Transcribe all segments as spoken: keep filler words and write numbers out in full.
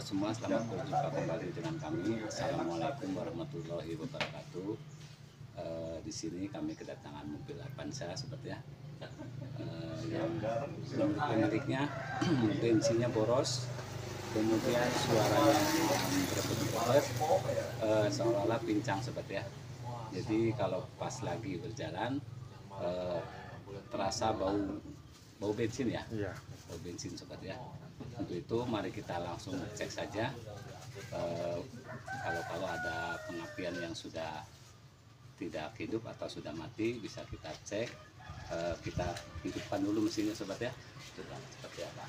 semua, selamat berjumpa kembali dengan kami. Assalamualaikum warahmatullahi wabarakatuh. E, di sini kami kedatangan mobil Avanza, sobat ya. E, yang menurut pemiliknya bensinnya boros, kemudian suaranya berebut-berebut, e, seolah-olah pincang, sobat ya. Jadi kalau pas lagi berjalan e, terasa bau bau bensin ya, iya. bau bensin, sobat ya. Untuk itu mari kita langsung cek saja eh, kalau kalau ada pengapian yang sudah tidak hidup atau sudah mati, bisa kita cek. Eh, kita hidupkan dulu mesinnya, sobat ya. Coba seperti apa.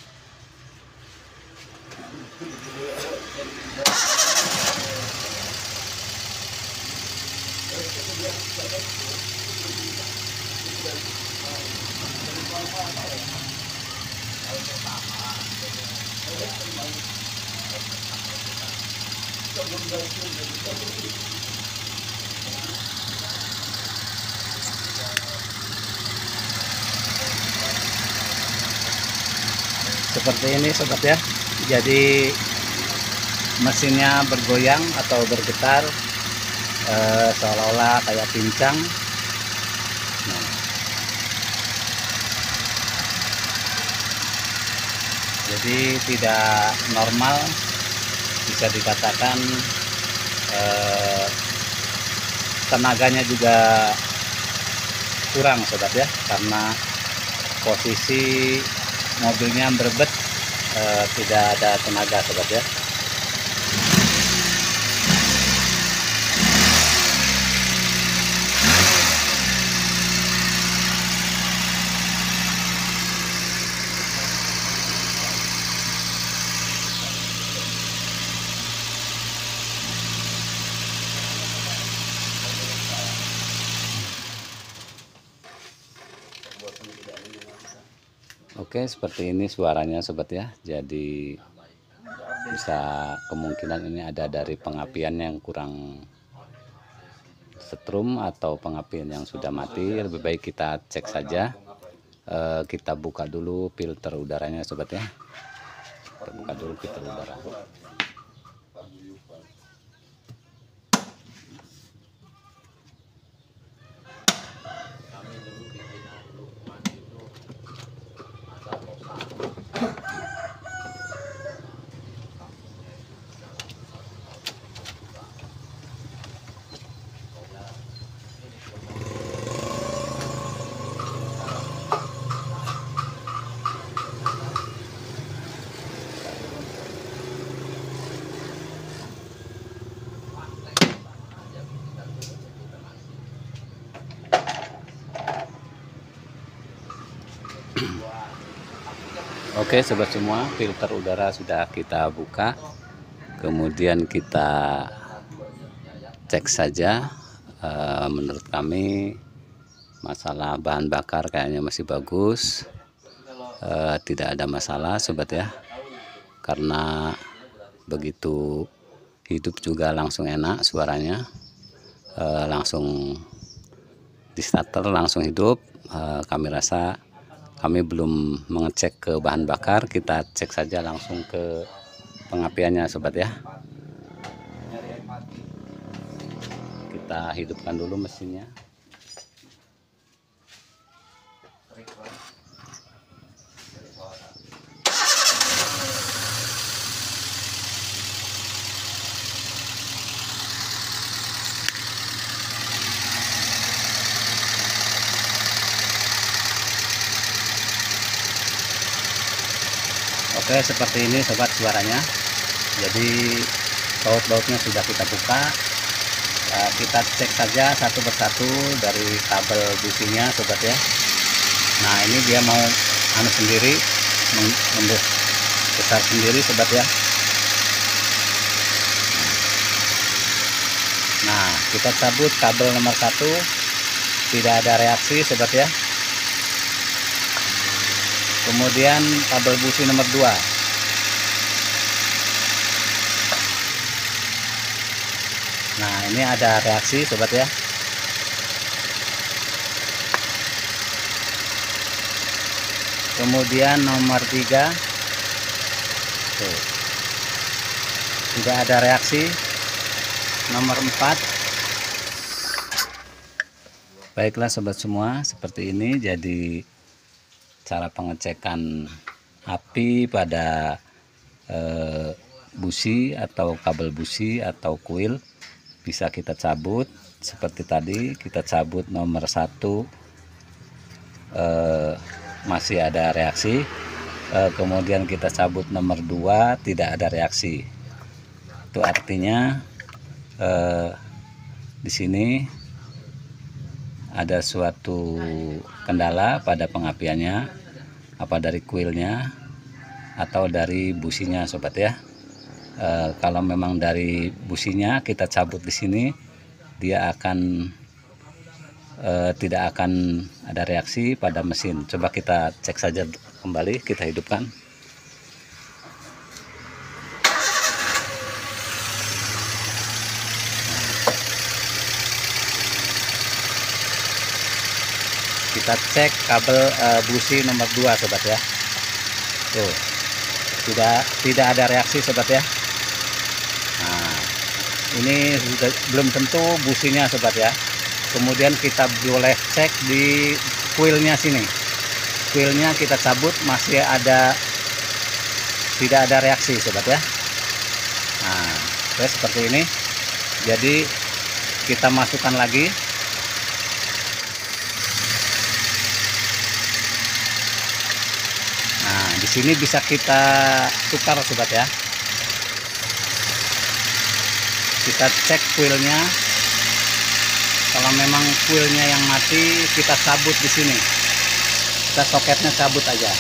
Seperti ini, sobat ya. Jadi mesinnya bergoyang atau bergetar, eh, seolah-olah kayak pincang. Nah, jadi tidak normal, bisa dikatakan eh, tenaganya juga kurang, sobat ya, karena posisi mobilnya berebet, eh, tidak ada tenaga, sobat ya. Oke, seperti ini suaranya, sobat ya. Jadi bisa kemungkinan ini ada dari pengapian yang kurang setrum atau pengapian yang sudah mati. Lebih baik kita cek saja. E, kita buka dulu filter udaranya, sobat ya. Kita buka dulu filter udara. Oke, sobat semua, filter udara sudah kita buka. Kemudian kita cek saja. E, menurut kami masalah bahan bakar kayaknya masih bagus. E, tidak ada masalah, sobat ya. Karena begitu hidup juga langsung enak suaranya. E, langsung di starter langsung hidup. E, kami rasa kami belum mengecek ke bahan bakar, kita cek saja langsung ke pengapiannya, sobat ya. Kita hidupkan dulu mesinnya. Oke, seperti ini, sobat, suaranya. Jadi baut-bautnya sudah kita buka. Nah, kita cek saja satu persatu dari kabel businya, sobat ya. Nah, ini dia mau anu sendiri, membes besar sendiri, sobat ya. Nah, kita cabut kabel nomor satu, tidak ada reaksi, sobat ya. Kemudian kabel busi nomor dua. Nah, ini ada reaksi, sobat ya. Kemudian nomor tiga. Tuh. tidak ada reaksi. Nomor empat. Baiklah sobat semua, seperti ini jadi cara pengecekan api pada eh, busi atau kabel busi atau kuil. Bisa kita cabut seperti tadi, kita cabut nomor satu eh, masih ada reaksi, eh, kemudian kita cabut nomor dua tidak ada reaksi. Itu artinya eh, di sini ada suatu kendala pada pengapiannya, apa dari kuilnya atau dari businya sobat ya. E, kalau memang dari businya kita cabut di sini, dia akan e, tidak akan ada reaksi pada mesin. Coba kita cek saja kembali, kita hidupkan. Kita cek kabel e, busi nomor dua sobat ya. Tuh, tidak tidak ada reaksi sobat ya. Nah, ini sudah belum tentu businya sobat ya. Kemudian kita boleh cek di kuilnya sini. Kuilnya kita cabut, masih ada tidak ada reaksi sobat ya. Nah, oke, seperti ini. Jadi kita masukkan lagi. Nah, di sini bisa kita tukar sobat ya. Kita cek kuilnya. Kalau memang kuilnya yang mati, kita cabut di sini. Kita soketnya cabut aja.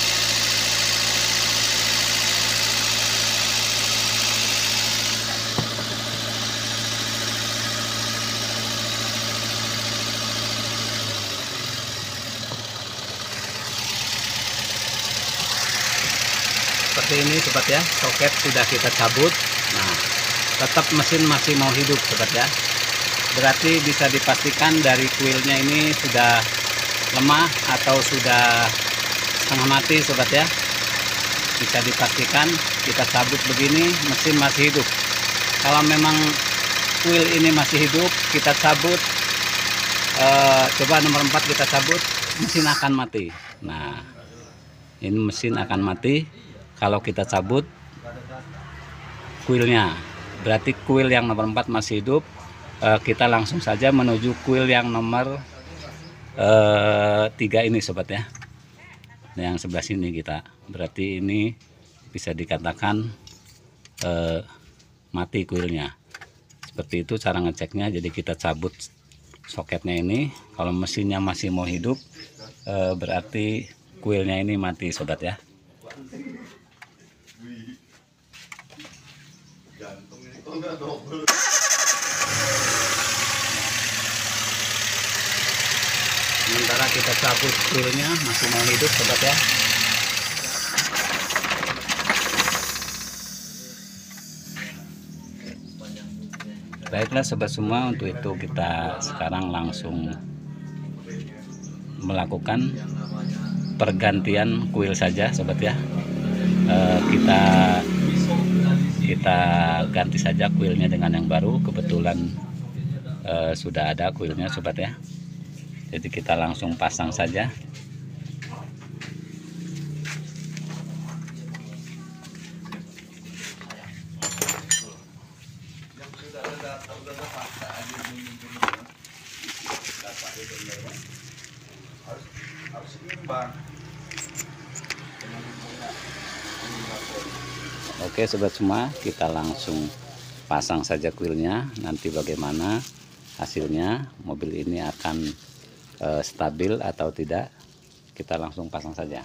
Seperti ini sobat ya, soket sudah kita cabut. Nah, tetap mesin masih mau hidup sobat ya. Berarti bisa dipastikan dari kuilnya ini sudah lemah atau sudah setengah mati sobat ya. Bisa dipastikan, kita cabut begini, mesin masih hidup. Kalau memang kuil ini masih hidup, kita cabut, eh, coba nomor empat kita cabut, mesin akan mati. Nah, ini mesin akan mati kalau kita cabut kuilnya. Berarti kuil yang nomor empat masih hidup. eh, Kita langsung saja menuju kuil yang nomor eh, tiga ini sobat ya. Nah, yang sebelah sini kita. Berarti ini bisa dikatakan eh, mati kuilnya. Seperti itu cara ngeceknya. Jadi kita cabut soketnya ini. Kalau mesinnya masih mau hidup, eh, berarti kuilnya ini mati sobat ya. Sementara kita cabut kuilnya masih mau hidup sobat ya. Baiklah sobat semua, untuk itu kita sekarang langsung melakukan pergantian kuil saja sobat ya. E, kita kita ganti saja kuilnya dengan yang baru. Kebetulan e, sudah ada kuilnya sobat ya. Jadi kita langsung pasang saja. Oke sobat semua, kita langsung pasang saja kuilnya. Nanti bagaimana hasilnya, mobil ini akan e, stabil atau tidak, kita langsung pasang saja.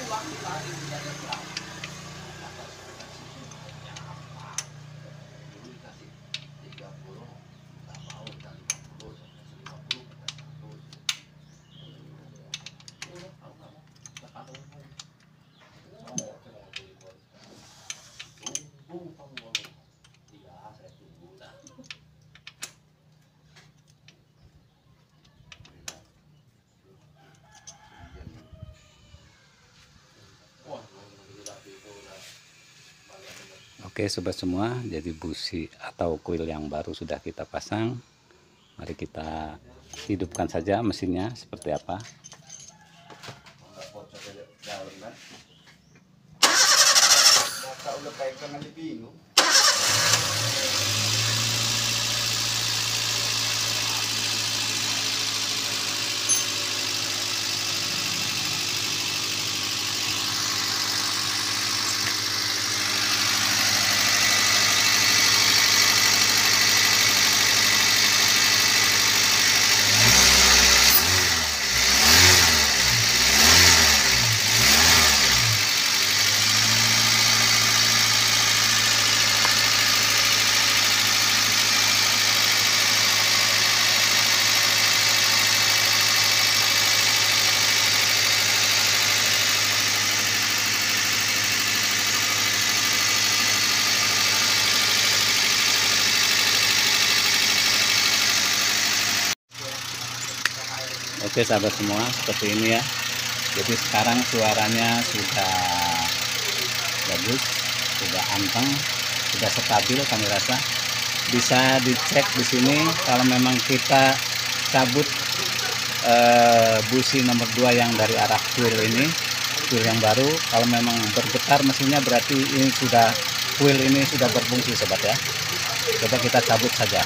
Oke sobat semua, jadi busi atau kuil yang baru sudah kita pasang. Mari kita hidupkan saja mesinnya seperti apa. Oke sahabat semua, seperti ini ya. Jadi sekarang suaranya sudah bagus, sudah anteng, sudah stabil kami rasa. Bisa dicek di sini kalau memang kita cabut eh, busi nomor dua yang dari arah kuil ini, kuil yang baru. Kalau memang bergetar mesinnya berarti ini sudah kuil ini sudah berfungsi sobat ya. Coba kita cabut saja.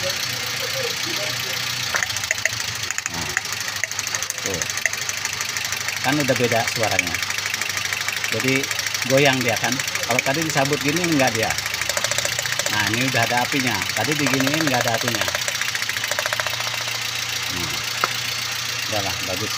Tuh. Kan udah beda suaranya, jadi goyang dia kan. Kalau tadi disabut gini enggak dia. Nah ini udah ada apinya, tadi diginiin enggak ada apinya. Nah, udah lah, bagus.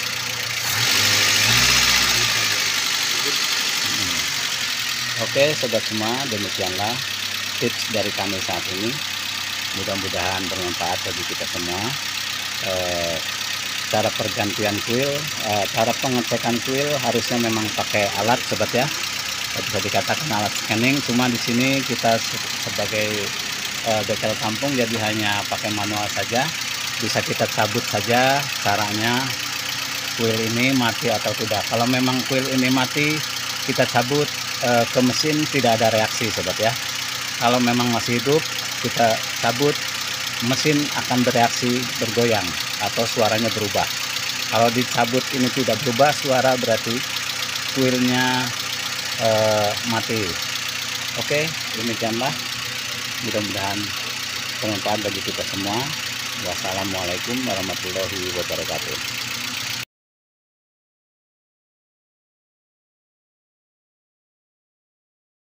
hmm. Oke sobat semua, demikianlah tips dari kami saat ini. Mudah-mudahan bermanfaat bagi kita semua. eh, Cara pergantian kuil, eh, cara pengecekan kuil harusnya memang pakai alat sobat ya. Bisa dikatakan alat scanning, cuma di sini kita sebagai eh, bengkel kampung jadi hanya pakai manual saja. Bisa kita cabut saja caranya kuil ini mati atau tidak. Kalau memang kuil ini mati, kita cabut eh, ke mesin, tidak ada reaksi sobat ya. Kalau memang masih hidup, kita cabut, mesin akan bereaksi bergoyang atau suaranya berubah. Kalau dicabut ini tidak berubah suara, berarti kuilnya eh, mati. Oke, demikianlah. Mudah-mudahan bermanfaat bagi kita semua. Wassalamualaikum warahmatullahi wabarakatuh.